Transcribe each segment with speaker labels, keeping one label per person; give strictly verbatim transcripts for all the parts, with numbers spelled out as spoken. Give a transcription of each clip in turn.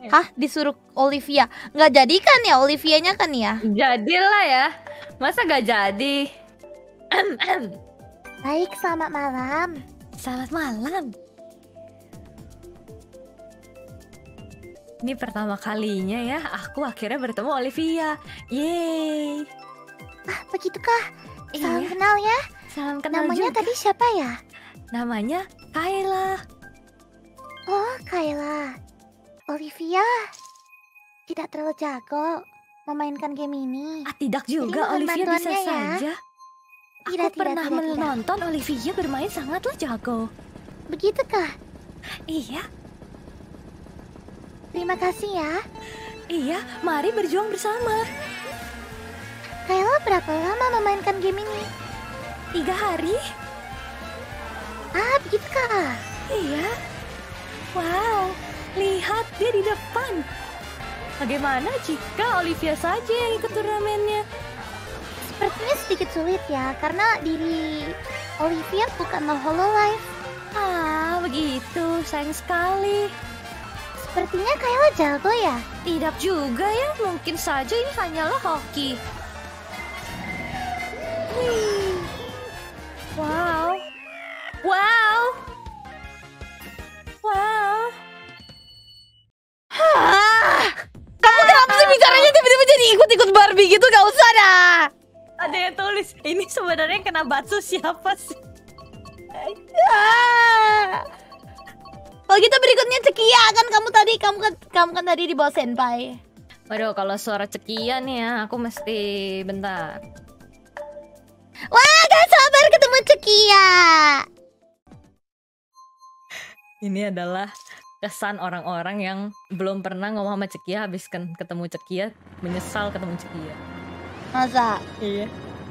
Speaker 1: Hah, disuruh Olivia. Nggak jadi kan ya Olivianya kan ya?
Speaker 2: Jadilah ya. Masa nggak jadi?
Speaker 3: Baik, selamat malam.
Speaker 2: Selamat malam. Ini pertama kalinya ya aku akhirnya bertemu Olivia. Yeay.
Speaker 3: Ah, begitukah? Salam
Speaker 2: Iya.
Speaker 3: kenal ya.
Speaker 2: Salam kenal
Speaker 3: Namanya
Speaker 2: juga.
Speaker 3: tadi siapa ya?
Speaker 2: Namanya Kayla.
Speaker 3: Oh, Kayla. Olivia tidak terlalu jago memainkan game ini.
Speaker 2: Ah, tidak juga,
Speaker 3: mohon
Speaker 2: Olivia bisa
Speaker 3: bantuannya ya.
Speaker 2: saja. Aku
Speaker 3: Tidak, tidak,
Speaker 2: pernah
Speaker 3: tidak, tidak.
Speaker 2: menonton Olivia bermain sangatlah jago.
Speaker 3: Begitukah?
Speaker 2: Iya,
Speaker 3: Terima kasih ya.
Speaker 2: iya, mari berjuang bersama.
Speaker 3: Kayla berapa lama memainkan game ini?
Speaker 2: Tiga hari?
Speaker 3: Ah, begitukah?
Speaker 2: Iya. Wow, lihat dia di depan. Bagaimana jika Olivia saja yang ikut turnamennya?
Speaker 3: Sepertinya sedikit sulit ya, karena diri Olivia bukanlah Hololive.
Speaker 2: Ah, begitu, sayang sekali.
Speaker 3: Sepertinya Kayla jago ya.
Speaker 2: Tidak juga ya, mungkin saja ini hanyalah hoki.
Speaker 3: Wih,
Speaker 2: Wow. Wow. Wow.
Speaker 1: Hah? Kamu kenapa sih bicaranya tiba-tiba jadi ikut-ikut Barbie gitu? Gak usah dah.
Speaker 2: Ada yang tulis, ini sebenarnya yang kena batu siapa sih?
Speaker 1: Ah. Kalau gitu berikutnya Cekia kan kamu tadi kamu kan kamu kan tadi di bawah senpai.
Speaker 2: Waduh, kalau suara cekian nih ya, aku mesti bentar.
Speaker 1: Wah, gak sabar ketemu Cekia.
Speaker 2: Ini adalah kesan orang-orang yang belum pernah ngomong sama Cekia, habis kan ketemu Cekia, menyesal ketemu Cekia.
Speaker 1: Masa?
Speaker 2: Iya.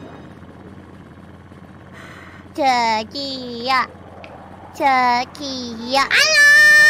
Speaker 1: Cekia. Cekia. Halo.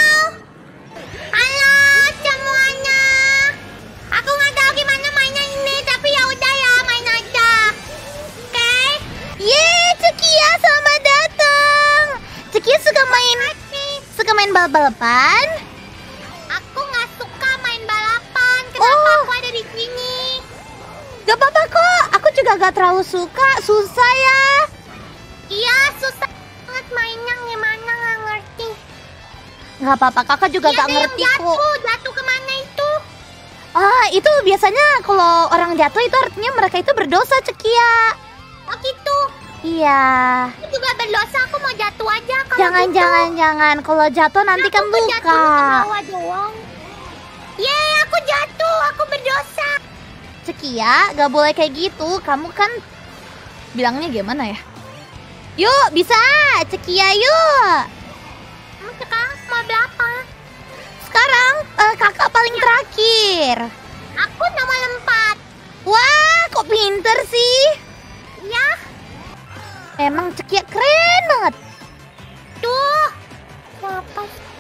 Speaker 1: Halo semuanya. Aku nggak tahu gimana mainnya ini, tapi ya udah ya main aja. Oke? Okay? Yeay, Cekia selamat datang. Cekia suka main suka main balap-balapan? Aku nggak suka main balapan. Kenapa aku ada di sini? Gak apa-apa kok. Aku juga gak terlalu suka. Susah ya. Iya, susah banget mainnya, gimana nggak ngerti. Gak apa-apa, kakak juga
Speaker 3: Iya,
Speaker 1: gak ngerti kok.
Speaker 3: jatuh, jatuh kemana itu?
Speaker 1: Ah, itu biasanya kalau orang jatuh itu artinya mereka itu berdosa, Cekia.
Speaker 3: Oh gitu.
Speaker 1: Iya.
Speaker 3: Aku juga berdosa, aku mau jatuh aja kalau
Speaker 1: Jangan,
Speaker 3: gitu.
Speaker 1: jangan, jangan. Kalau jatuh nanti kan
Speaker 3: Aku jatuh ke
Speaker 1: luka.
Speaker 3: bawah doang. Yeay, aku jatuh, aku berdosa.
Speaker 1: Cekia, gak boleh kayak gitu. Kamu kan bilangnya gimana ya? Yuk, bisa. Cekia, yuk.
Speaker 3: Kamu sekarang mau berapa?
Speaker 1: Sekarang eh, kakak paling terakhir.
Speaker 3: Aku nomor empat.
Speaker 1: Wah, kok pinter sih?
Speaker 3: Ya,
Speaker 1: Emang Cekia keren banget.
Speaker 3: tuh. Apa?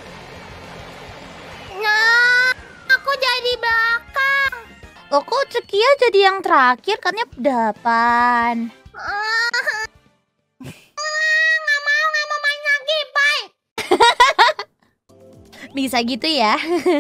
Speaker 3: Nah, aku jadi belakang.
Speaker 1: Loh, kok Cekia jadi yang terakhir? Katanya depan.
Speaker 3: Ah, nggak mau, nggak mau main lagi, bye.
Speaker 1: Bisa gitu ya?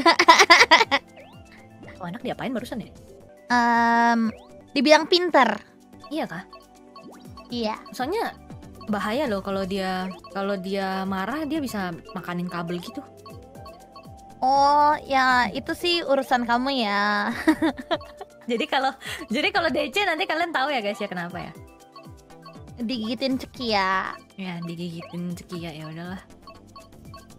Speaker 2: Oh, anak diapain barusan ya?
Speaker 1: Em, dibilang pinter.
Speaker 2: Iya kah?
Speaker 1: Iya.
Speaker 2: Soalnya bahaya loh kalau dia kalau dia marah dia bisa makanin kabel gitu.
Speaker 1: Oh, ya itu sih urusan kamu ya.
Speaker 2: Jadi kalau jadi kalau D C nanti kalian tahu ya guys ya kenapa ya?
Speaker 1: Digigitin Cekia.
Speaker 2: Ya digigitin Cekia ya udahlah.